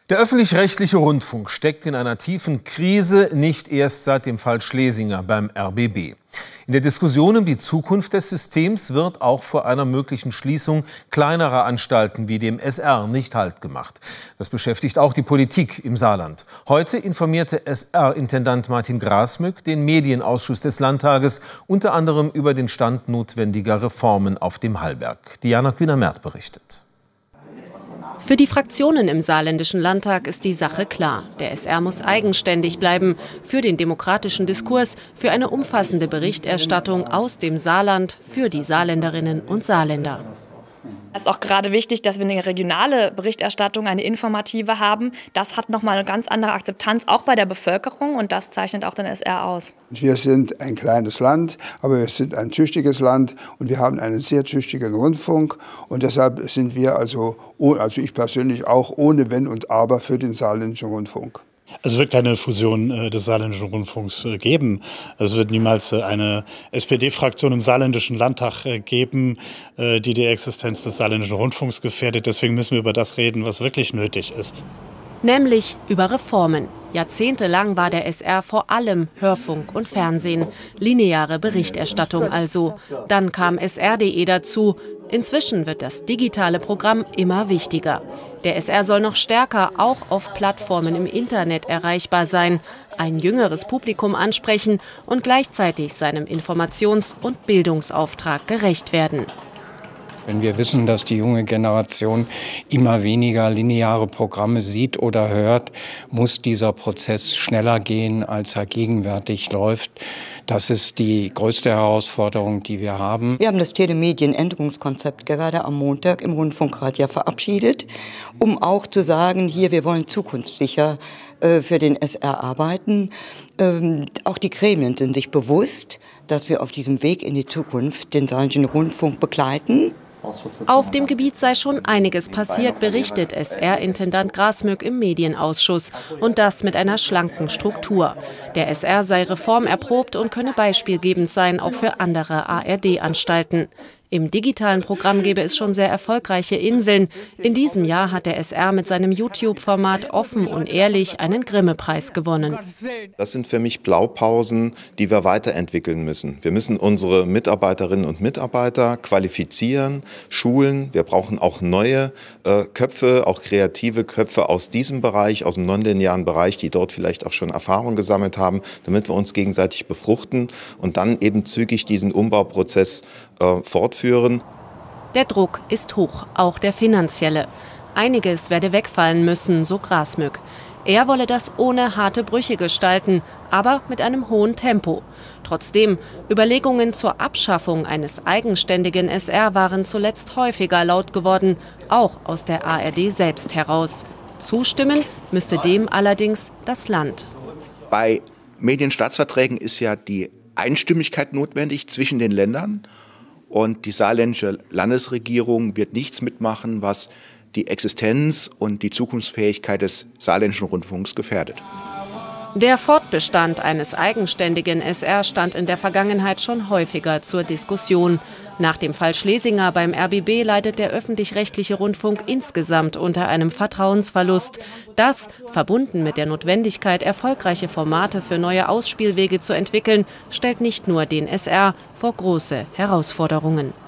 Der öffentlich-rechtliche Rundfunk steckt in einer tiefen Krise, nicht erst seit dem Fall Schlesinger beim RBB. In der Diskussion um die Zukunft des Systems wird auch vor einer möglichen Schließung kleinerer Anstalten wie dem SR nicht Halt gemacht. Das beschäftigt auch die Politik im Saarland. Heute informierte SR-Intendant Martin Grasmück den Medienausschuss des Landtages unter anderem über den Stand notwendiger Reformen auf dem Hallberg. Diana Kühner-Merth berichtet. Für die Fraktionen im saarländischen Landtag ist die Sache klar. Der SR muss eigenständig bleiben für den demokratischen Diskurs, für eine umfassende Berichterstattung aus dem Saarland für die Saarländerinnen und Saarländer. Es ist auch gerade wichtig, dass wir eine regionale Berichterstattung, eine informative haben. Das hat nochmal eine ganz andere Akzeptanz, auch bei der Bevölkerung, und das zeichnet auch den SR aus. Wir sind ein kleines Land, aber wir sind ein tüchtiges Land und wir haben einen sehr tüchtigen Rundfunk. Und deshalb sind wir also ich persönlich auch ohne Wenn und Aber für den saarländischen Rundfunk. Es wird keine Fusion des saarländischen Rundfunks geben. Es wird niemals eine SPD-Fraktion im saarländischen Landtag geben, die Existenz des saarländischen Rundfunks gefährdet. Deswegen müssen wir über das reden, was wirklich nötig ist. Nämlich über Reformen. Jahrzehntelang war der SR vor allem Hörfunk und Fernsehen. Lineare Berichterstattung also. Dann kam sr.de dazu. Inzwischen wird das digitale Programm immer wichtiger. Der SR soll noch stärker auch auf Plattformen im Internet erreichbar sein, ein jüngeres Publikum ansprechen und gleichzeitig seinem Informations- und Bildungsauftrag gerecht werden. Wenn wir wissen, dass die junge Generation immer weniger lineare Programme sieht oder hört, muss dieser Prozess schneller gehen, als er gegenwärtig läuft. Das ist die größte Herausforderung, die wir haben. Wir haben das Telemedienänderungskonzept gerade am Montag im Rundfunkrat ja verabschiedet, um auch zu sagen, hier, wir wollen zukunftssicher für den SR arbeiten. Auch die Gremien sind sich bewusst, dass wir auf diesem Weg in die Zukunft den saarländischen Rundfunk begleiten. Auf dem Gebiet sei schon einiges passiert, berichtet SR-Intendant Grasmück im Medienausschuss. Und das mit einer schlanken Struktur. Der SR sei reformerprobt und könne beispielgebend sein, auch für andere ARD-Anstalten. Im digitalen Programm gäbe es schon sehr erfolgreiche Inseln. In diesem Jahr hat der SR mit seinem YouTube-Format Offen und Ehrlich einen Grimme-Preis gewonnen. Das sind für mich Blaupausen, die wir weiterentwickeln müssen. Wir müssen unsere Mitarbeiterinnen und Mitarbeiter qualifizieren, schulen. Wir brauchen auch neue Köpfe, auch kreative Köpfe aus diesem Bereich, aus dem nonlinearen Bereich, die dort vielleicht auch schon Erfahrung gesammelt haben, damit wir uns gegenseitig befruchten und dann eben zügig diesen Umbauprozess fortführen. Der Druck ist hoch, auch der finanzielle. Einiges werde wegfallen müssen, so Grasmück. Er wolle das ohne harte Brüche gestalten, aber mit einem hohen Tempo. Trotzdem, Überlegungen zur Abschaffung eines eigenständigen SR waren zuletzt häufiger laut geworden, auch aus der ARD selbst heraus. Zustimmen müsste dem allerdings das Land. Bei Medienstaatsverträgen ist ja die Einstimmigkeit notwendig zwischen den Ländern. Und die saarländische Landesregierung wird nichts mitmachen, was die Existenz und die Zukunftsfähigkeit des saarländischen Rundfunks gefährdet. Der Fortbestand eines eigenständigen SR stand in der Vergangenheit schon häufiger zur Diskussion. Nach dem Fall Schlesinger beim RBB leidet der öffentlich-rechtliche Rundfunk insgesamt unter einem Vertrauensverlust. Das, verbunden mit der Notwendigkeit, erfolgreiche Formate für neue Ausspielwege zu entwickeln, stellt nicht nur den SR vor große Herausforderungen.